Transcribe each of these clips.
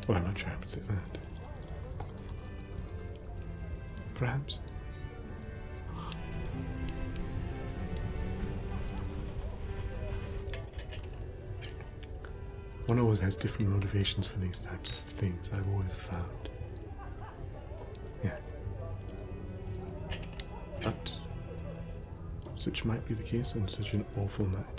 Well, I'm not sure I would say that. Perhaps. One always has different motivations for these types of things, I've always found. Yeah. But such might be the case on such an awful night.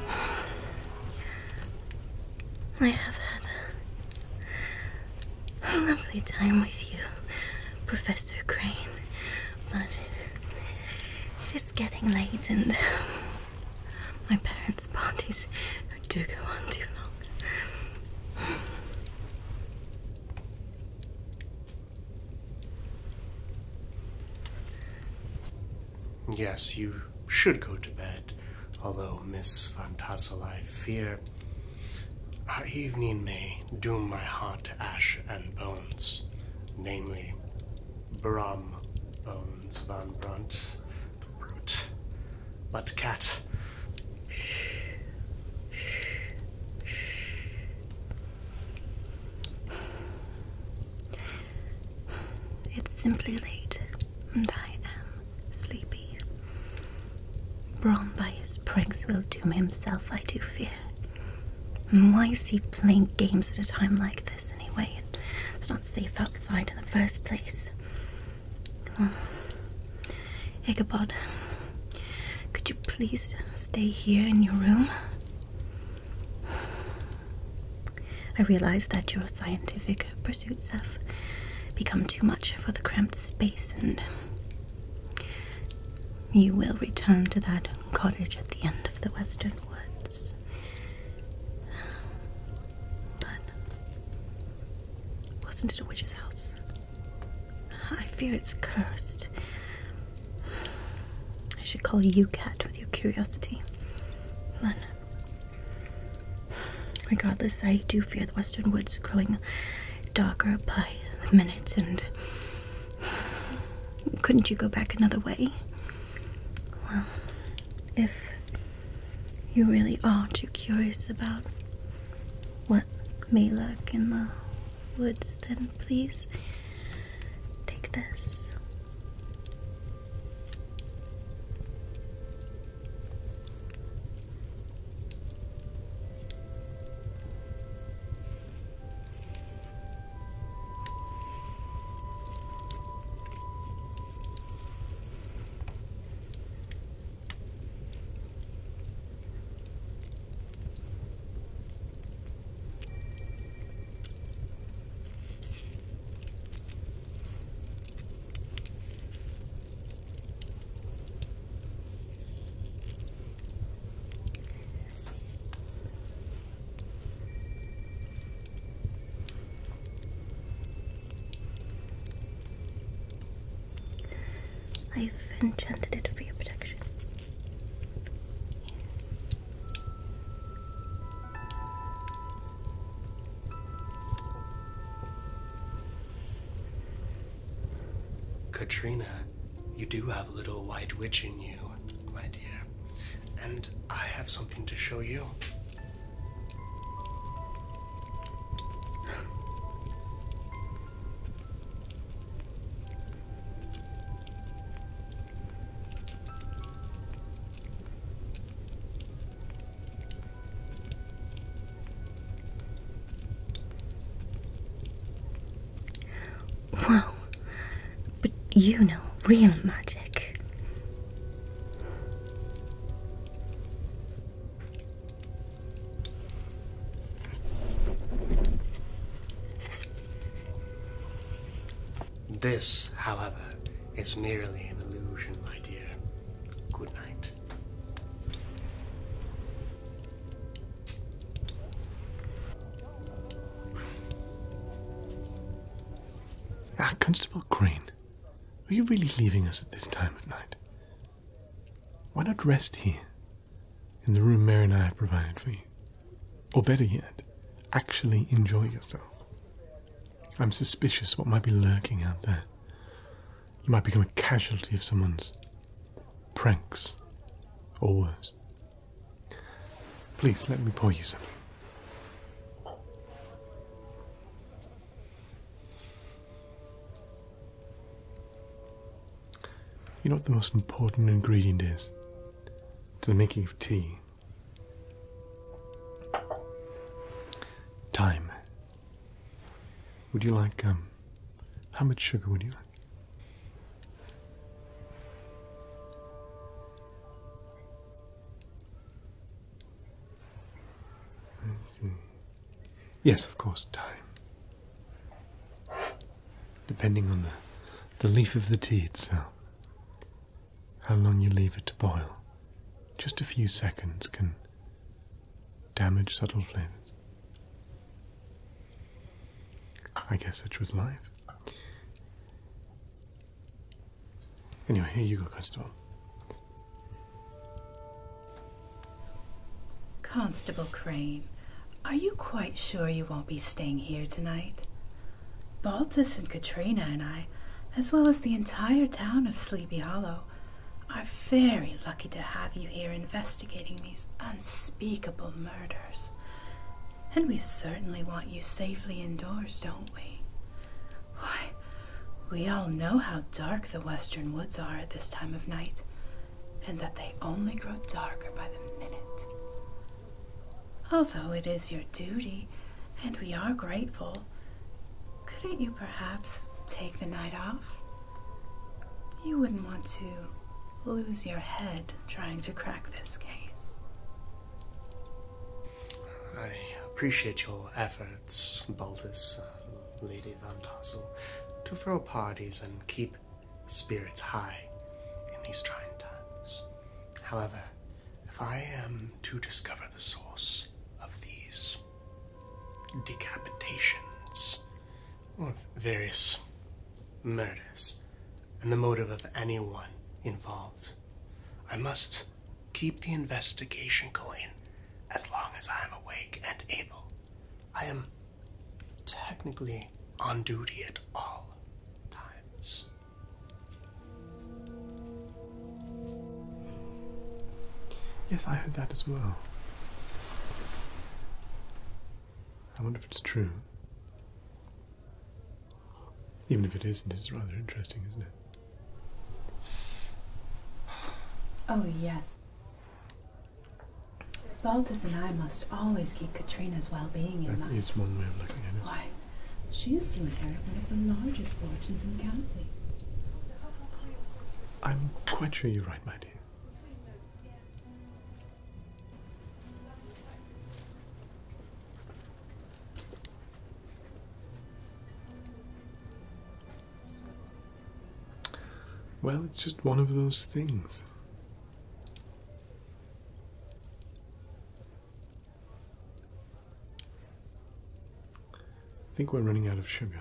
I have had playtime with you, Professor Crane. But it is getting late and my parents' parties do go on too long. Yes, you should go to bed, although, Miss Van Tassel, I fear our evening may doom my heart to ash and bones, namely, Brom Bones Van Brunt, Brute, but cat. It's simply late, and I am sleepy. Brom by his pranks will doom himself, I do fear. And why is he playing games at a time like this anyway? It's not safe outside in the first place. Ichabod, could you please stay here in your room? I realize that your scientific pursuits have become too much for the cramped space, and you will return to that cottage at the end of the western woods. But wasn't it a witch's house? I fear it's cursed. I should call you Cat with your curiosity. But regardless, I do fear the western woods growing darker by the minute, and couldn't you go back another way? Well, if you really are too curious about what may lurk in the woods, then please take this. I've enchanted it for your protection. Katrina, you do have a little white witch in you, my dear, and I have something to show you. Wow, but you know real magic. This, however, is merely an illusion, my dear. Good night. Constable Crane, are you really leaving us at this time of night? Why not rest here, in the room Mary and I have provided for you? Or better yet, actually enjoy yourself. I'm suspicious what might be lurking out there. You might become a casualty of someone's pranks, or worse. Please, let me pour you something. You know what the most important ingredient is to the making of tea? Time. Would you like, how much sugar would you like? Let's see. Yes, of course, time. depending on the leaf of the tea itself. How long you leave it to boil. Just a few seconds can damage subtle flavors. I guess such was life. Anyway, here you go, Constable. Constable Crane, are you quite sure you won't be staying here tonight? Baltus and Katrina and I, as well as the entire town of Sleepy Hollow, are very lucky to have you here investigating these unspeakable murders. And we certainly want you safely indoors, don't we? Why, we all know how dark the western woods are at this time of night, and that they only grow darker by the minute. Although it is your duty, and we are grateful, couldn't you perhaps take the night off? You wouldn't want to lose your head trying to crack this case. I appreciate your efforts, Baltus, Lady Van Tassel, to throw parties and keep spirits high in these trying times. However, if I am to discover the source of these decapitations, or various murders, and the motive of anyone involved, I must keep the investigation going as long as I am awake and able. I am technically on duty at all times. Yes, I heard that as well. I wonder if it's true. Even if it isn't, it's rather interesting, isn't it? Oh, yes. Baltus and I must always keep Katrina's well-being in That mind. is one way of looking at it. Why, she is to inherit one of the largest fortunes in the county. I'm quite sure you're right, my dear. Well, it's just one of those things. I think we're running out of sugar.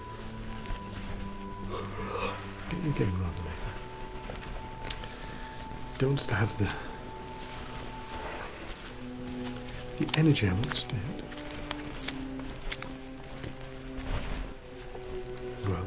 You're getting rather late. don't have the energy I once did. Well,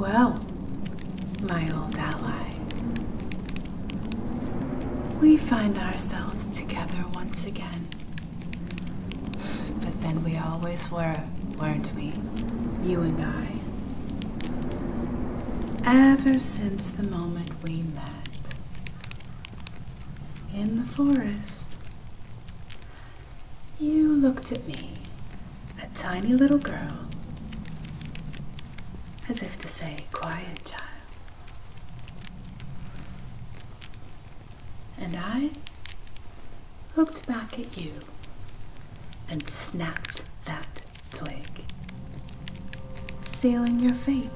Well, my old ally, we find ourselves together once again. But then we always were, weren't we? You and I. Ever since the moment we met in the forest, you looked at me, a tiny little girl, as if to say, quiet, child. And I looked back at you and snapped that twig, sealing your fate.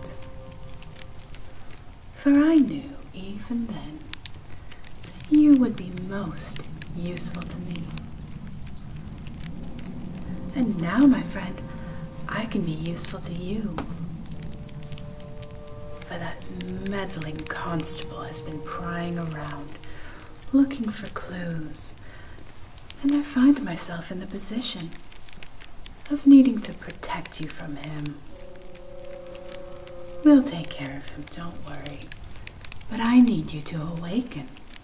For I knew, even then, you would be most useful to me. And now, my friend, I can be useful to you. For that meddling constable has been prying around, looking for clues, and I find myself in the position of needing to protect you from him. We'll take care of him, don't worry. But I need you to awaken.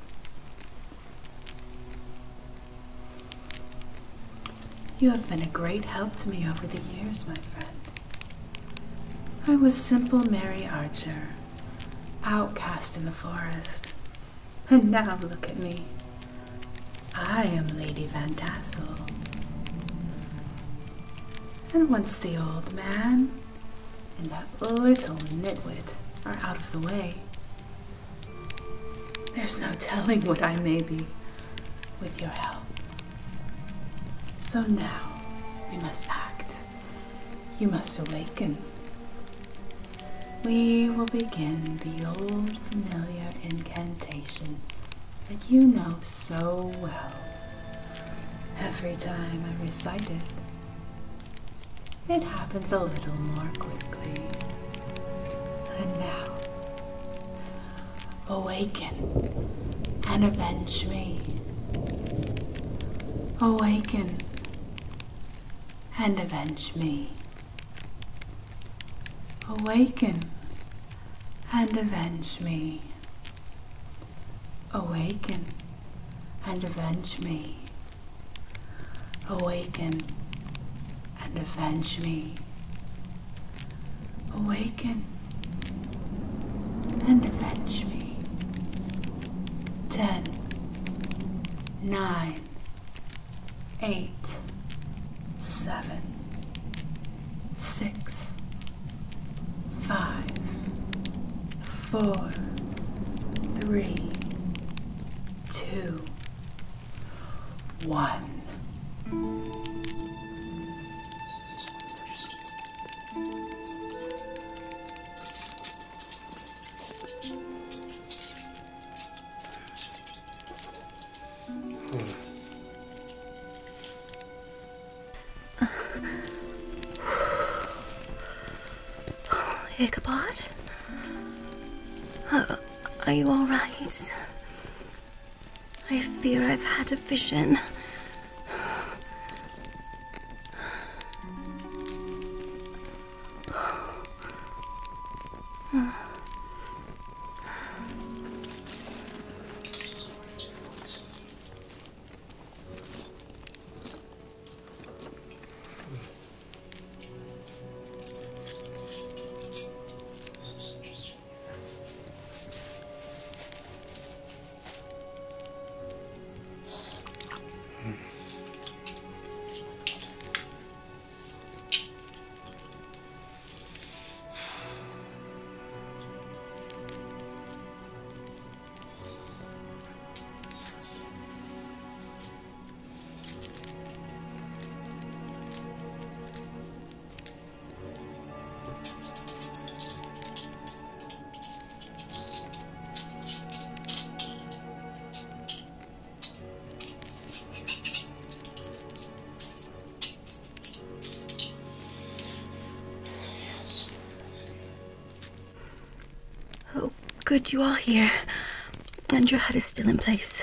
You have been a great help to me over the years, my friend. I was simple Mary Archer, outcast in the forest. And now look at me. I am Lady Van Tassel. And once the old man and that little nitwit are out of the way, there's no telling what I may be with your help. So now we must act. You must awaken. We will begin the old familiar incantation that you know so well. Every time I recite it, it happens a little more quickly. And now, awaken and avenge me. Awaken and avenge me. Awaken and avenge me. Awaken and avenge me. Awaken and avenge me. Awaken and avenge me. 10, 9, 8, 7, 6, 5, 4, 3, 2, 1. Ichabod? Are you all right? I fear I've had a vision. Good, you are here, and your head is still in place.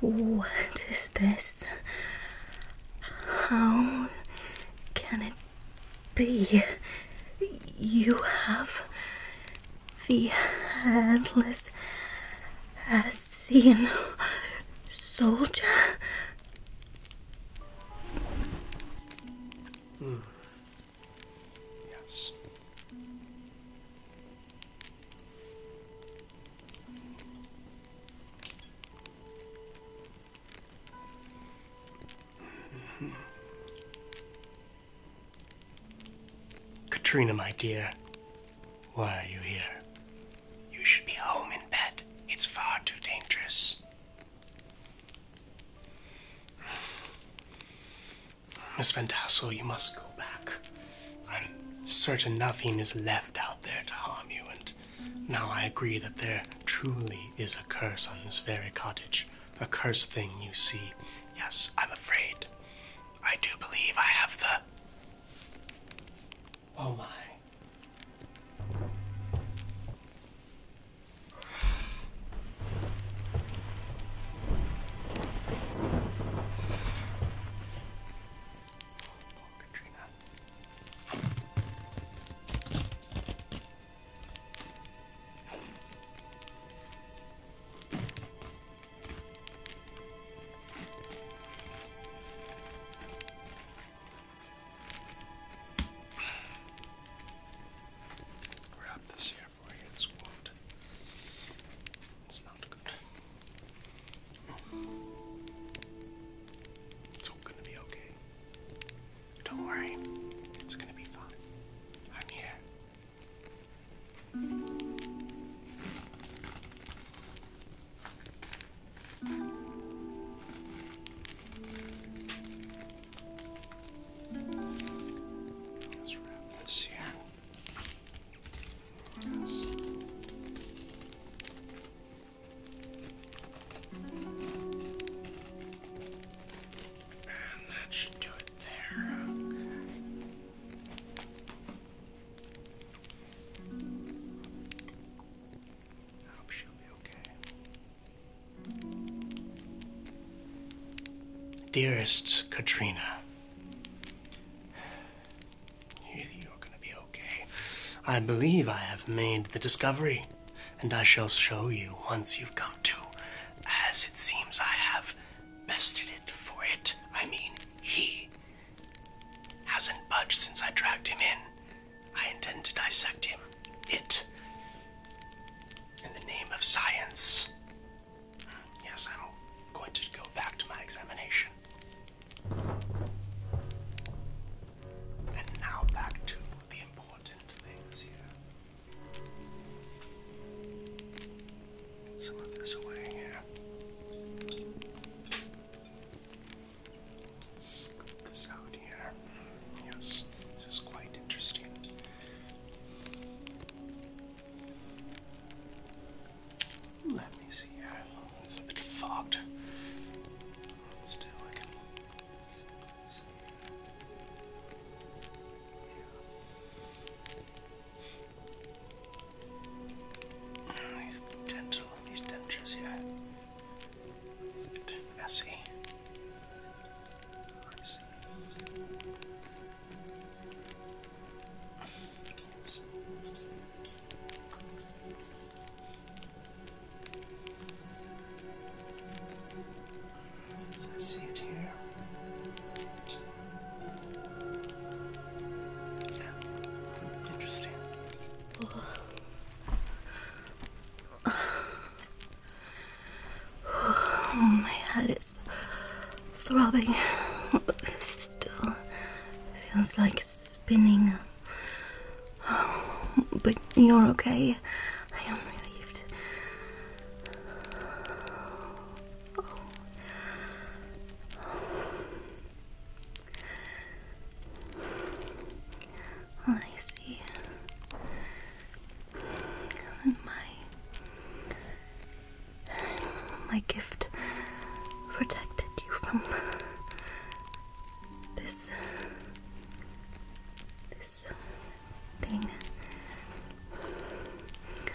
What is this? How can it be? You have the headless Assyrian soldier. Yes. Katrina, my dear, why are you here? You should be home in bed. It's far too dangerous. Miss Van Tassel, you must go back. I'm certain nothing is left out there to harm you, and now I agree that there truly is a curse on this very cottage. A cursed thing you see. Yes, I'm afraid. I do believe I have the... Oh my. Dearest Katrina, you're going to be okay. I believe I have made the discovery, and I shall show you once you've come to, as it seems I have bested it for it. I mean, he hasn't budged since I dragged him in. I intend to dissect him. It, in the name of science. Yes, I'm going to go back to my examination. And now back to the important things here. Some of this away here. Let's scoop this out here. Yes, this is quite interesting. Let me see here. It's a bit fogged. Still, I can see. These dentures here. It's a bit messy. I see. I see it here. Yeah, interesting. My head is throbbing. Still feels like spinning. But you're okay. I am relieved. I see. And my gift protected you from this thing.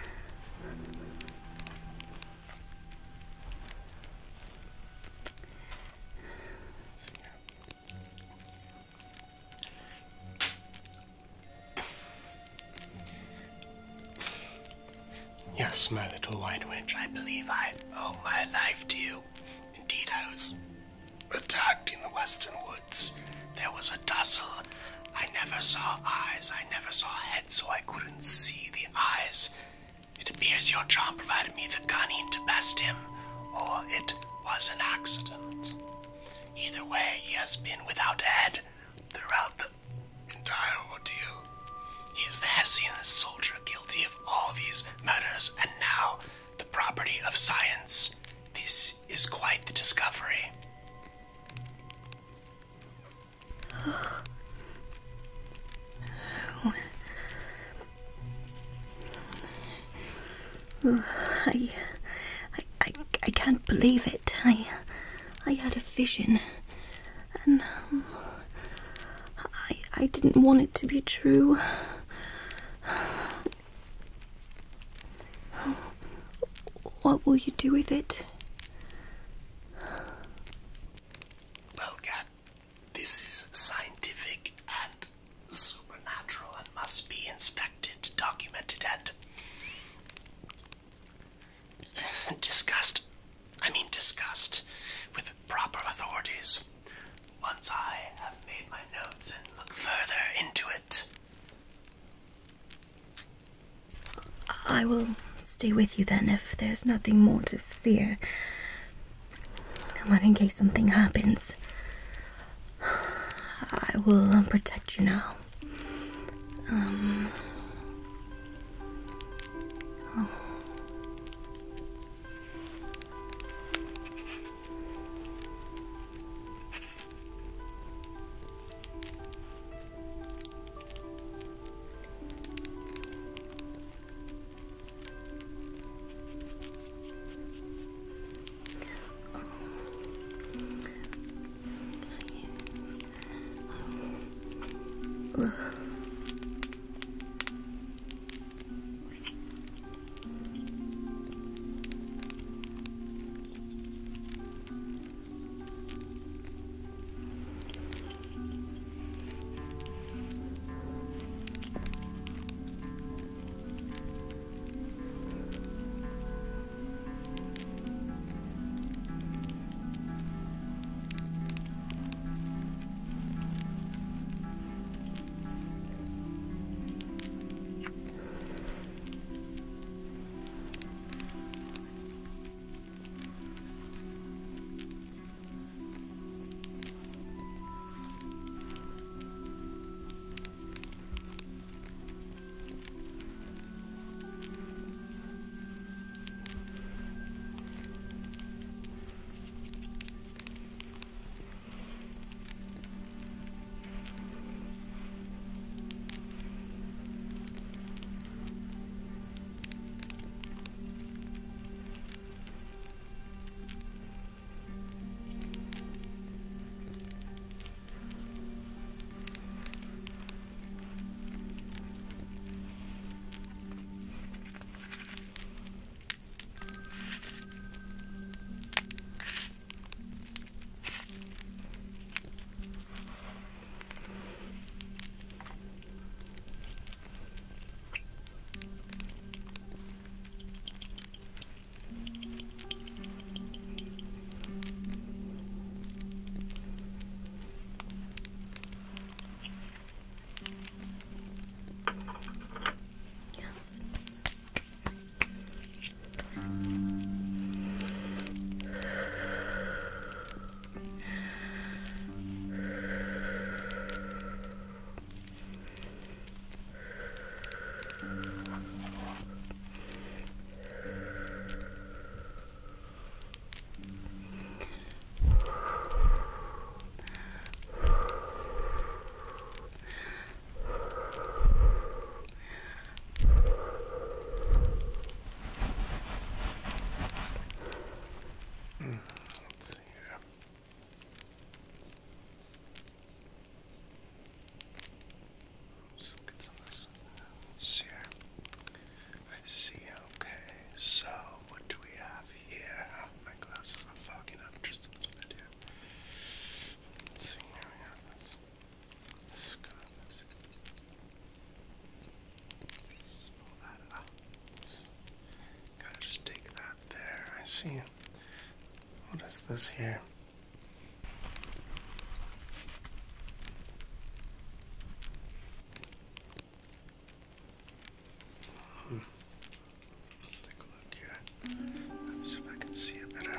Yes, my little white witch, I believe I owe my life to you. Indeed, I was attacked in the western woods. There was a tussle. I never saw eyes, I never saw head, so I couldn't see the eyes. It appears your charm provided me the cunning to best him, or it was an accident. Either way, he has been without a head throughout the entire ordeal. He is the Hessian soldier guilty of all these murders, and now the property of science. This is quite the discovery. I can't believe it. I had a vision, and I didn't want it to be true. What will you do with it? Well, Cat, this is scientific and supernatural and must be inspected, documented, and discussed with proper authorities. Once I have made my notes and look further into it. I will stay with you then if there's nothing more to fear. But in case something happens, I will protect you now. see. What is this here? Take a look here. Let's see if I can see it better.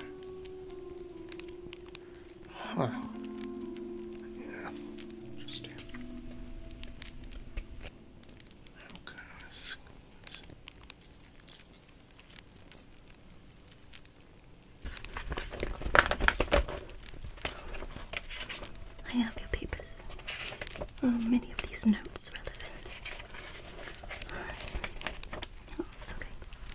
Huh. Yeah. Interesting. Okay. I have your papers. Are many of these notes relevant? Oh, okay.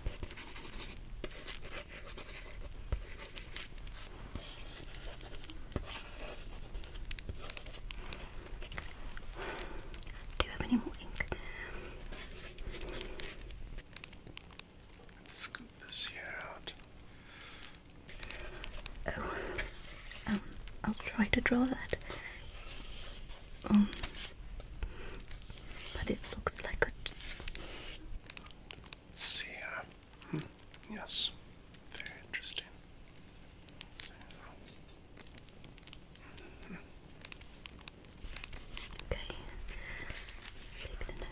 Do you have any more ink? Let's scoop this here out. Oh, I'll try to draw that. But it looks like it's... Let's see. Yes. Very interesting. Okay. Take the note.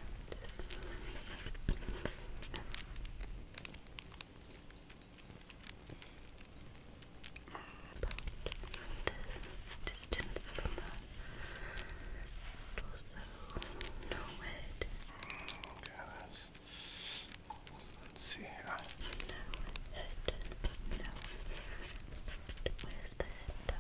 About the distance from the torso, no head. Okay, let's see here. No head. No. Where's the head though?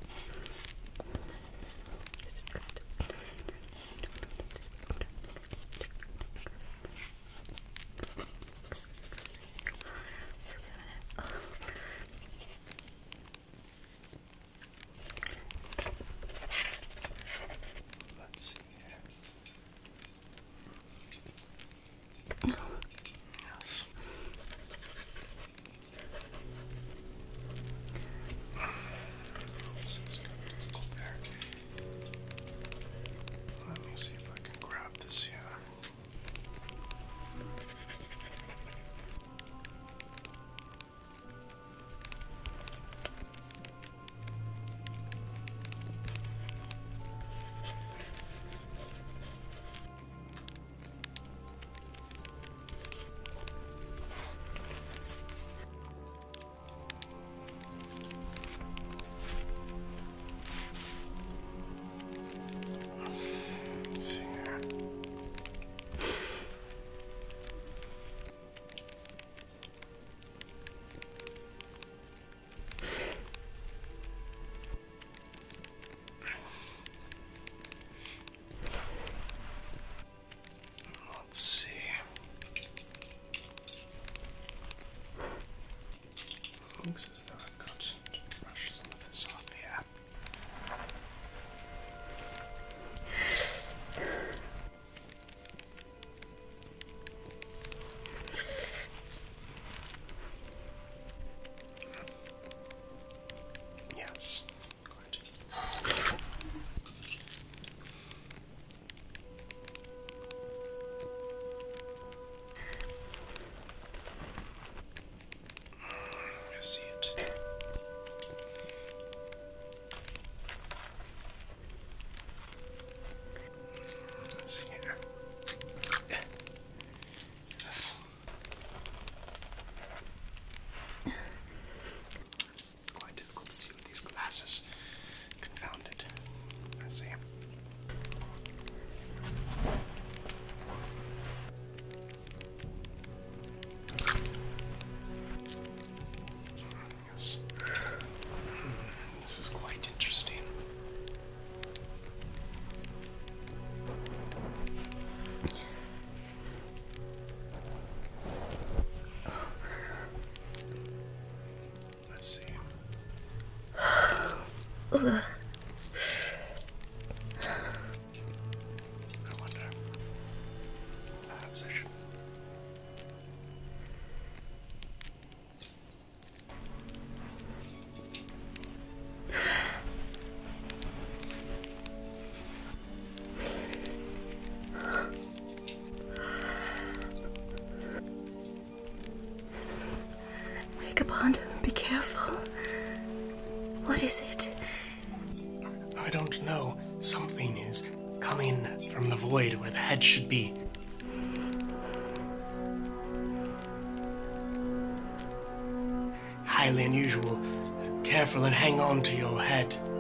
Let's see here. Yes. It's kind of difficult there. Let me see if I can grab this here. Let's see here. Let's see. Looks as though I've got to brush some of this off here. Yes. Good. I see it. Let's see here. Yes. Quite difficult to see with these glasses. Confounded. I see. Yes. This is quite interesting. Let's see. Ugh. I wonder. Perhaps I should. Ichabod, be careful. What is it? I don't know. Something is coming from the void where the head should be. Highly unusual. Careful and hang on to your head.